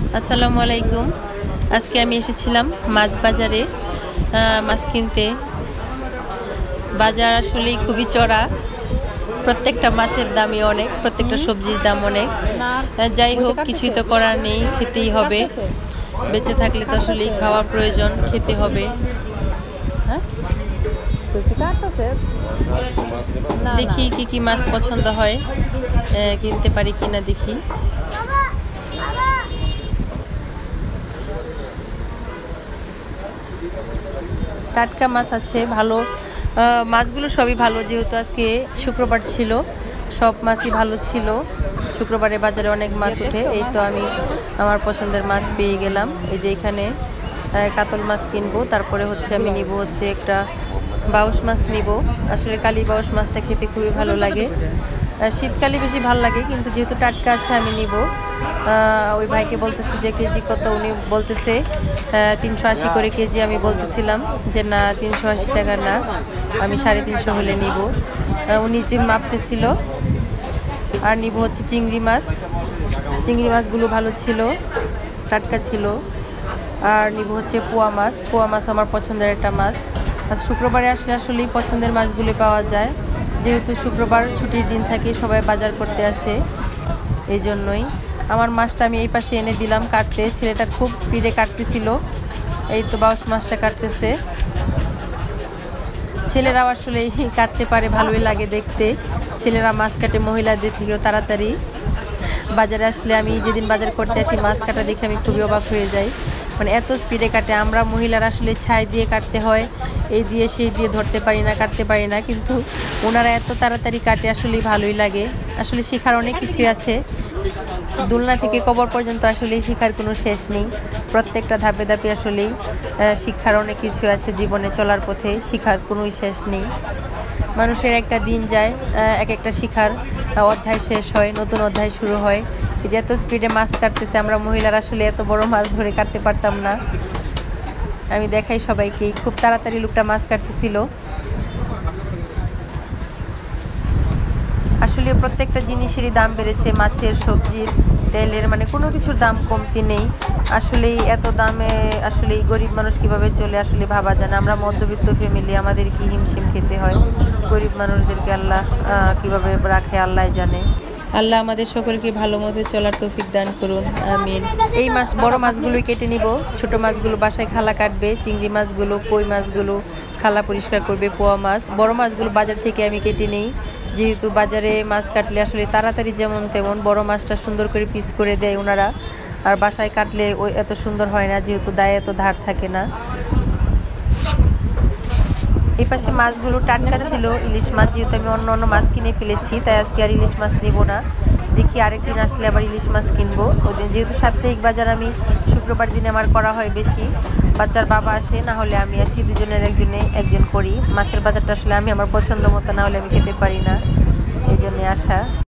আসসালামু আলাইকুম। আজকে আমি এসেছিলাম মাছ বাজারে মাছ কিনতে। বাজার আসলেই খুবই চড়া, প্রত্যেকটা মাছের দামই অনেক, প্রত্যেকটা সবজির দাম অনেক। যাই হোক, কিছুই তো করার নেই, খেতেই হবে। বেঁচে থাকলে তো আসলেই খাওয়ার প্রয়োজন, খেতে হবে। দেখি কি কি মাছ পছন্দ হয়, কিনতে পারি কিনা দেখি। টাটকা মাছ আছে, ভালো মাছগুলো সবই ভালো, যেহেতু আজকে শুক্রবার ছিল, সব মাছই ভালো ছিল। শুক্রবারে বাজারে অনেক মাছ ওঠে। এই তো আমি আমার পছন্দের মাছ পেয়ে গেলাম। এই যে এখানে কাতল মাছ কিনবো, তারপরে হচ্ছে আমি নিব হচ্ছে একটা বাউস মাছ নিব। আসলে কালি বাউস মাছটা খেতে খুবই ভালো লাগে, শীতকালে বেশি ভালো লাগে, কিন্তু যেহেতু টাটকা আছে আমি নিব। ওই ভাইকে বলতেছি যে কেজি কত, উনি বলতেছে 380 করে কেজি। আমি বলতেছিলাম যে না, 380 টাকা না, আমি 350 হলে নিব। উনি যে মাপতেছিল। আর নিব হচ্ছে চিংড়ি মাছ। চিংড়ি মাছগুলো ভালো ছিল, টাটকা ছিল। আর নিব হচ্ছে পোয়া মাছ। পোয়া মাছ আমার পছন্দের একটা মাছ। আর শুক্রবারে আসলে আসলেই পছন্দের মাছগুলো পাওয়া যায়, যেহেতু শুক্রবার ছুটির দিন থাকে, সবাই বাজার করতে আসে। এই জন্যই আমার মাছটা আমি এই পাশে এনে দিলাম কাটতে। ছেলেটা খুব স্পিডে কাটতেছিল। এই তো বাউস মাছটা কাটতেছে। ছেলেরাও আসলে কাটতে পারে, ভালোই লাগে দেখতে। ছেলেরা মাছ কাটে মহিলাদের থেকেও তাড়াতাড়ি। বাজারে আসলে আমি যেদিন বাজার করতে আসি, মাছ কাটা দেখে আমি খুবই অবাক হয়ে যাই, মানে এত স্পিডে কাটে। আমরা মহিলারা আসলে ছাই দিয়ে কাটতে হয়, এই দিয়ে সেই দিয়ে ধরতে পারি না, কাটতে পারি না, কিন্তু ওনারা এত তাড়াতাড়ি কাটে, আসলেই ভালোই লাগে। আসলে শেখার অনেক কিছুই আছে, দোলনা থেকে কবর পর্যন্ত আসলে শিক্ষার কোনো শেষ নেই। প্রত্যেকটা ধাপে ধাপে আসলেই শিক্ষার অনেক কিছু আছে। জীবনে চলার পথে শিক্ষার কোনো শেষ নেই। মানুষের একটা দিন যায়, এক একটা শিক্ষার অধ্যায় শেষ হয়, নতুন অধ্যায় শুরু হয়। যে এত স্পিডে মাছ কাটতেছে, আমরা মহিলারা আসলে এত বড় মাছ ধরে কাটতে পারতাম না। আমি দেখাই সবাইকেই, খুব তাড়াতাড়ি লোকটা মাছ কাটতেছিল। আসলে প্রত্যেকটা জিনিসেরই দাম বেড়েছে, মাছের, সবজির, তেলের, মানে কোনো কিছুর দাম কমতি নেই। আসলেই এত দামে আসলেই গরিব মানুষ কিভাবে চলে আসলে ভাবা যায় না। আমরা মধ্যবিত্ত ফ্যামিলি, আমাদের কি হিমশিম খেতে হয়। গরিব মানুষদেরকে আল্লাহ কিভাবে রাখে আল্লাহ জানে। আল্লাহ আমাদের সকলকে ভালো মতো চলার তৌফিক দান করুন, আমিন। এই মাছ, বড় মাছগুলোই কেটে নিব, ছোট মাছগুলো বাসায় খালা কাটবে। চিংড়ি মাছগুলো, কই মাছগুলো খালা পরিষ্কার করবে। পোয়া মাছ, বড় মাছগুলো বাজার থেকে আমি কেটে নিই, যেহেতু বাজারে মাছ কাটলে আসলে তাড়াতাড়ি যেমন তেমন বড় মাছটা সুন্দর করে পিস করে দেয় ওনারা, আর বাসায় কাটলে ওই এত সুন্দর হয় না, যেহেতু দায়ে এত ধার থাকে না। এই পাশে মাছগুলো টাটকা ছিল, ইলিশ মাছ, যেহেতু আমি অন্য অন্য মাছ কিনে ফেলেছি, তাই আজকে আর ইলিশ মাছ নিব না। দেখি আরেকদিন আসলে আবার ইলিশ মাছ কিনবো। ওই দিন যেহেতু সাপ্তাহিক বাজার আমি শুক্রবার দিনে আমার করা হয় বেশি, বাচ্চার বাবা আসে, না হলে আমি আসি, দুজনের একজন করি। মাছের বাজারটা আসলে আমি আমার পছন্দ মতো না হলে আমি খেতে পারি না, এই জন্যে আসা।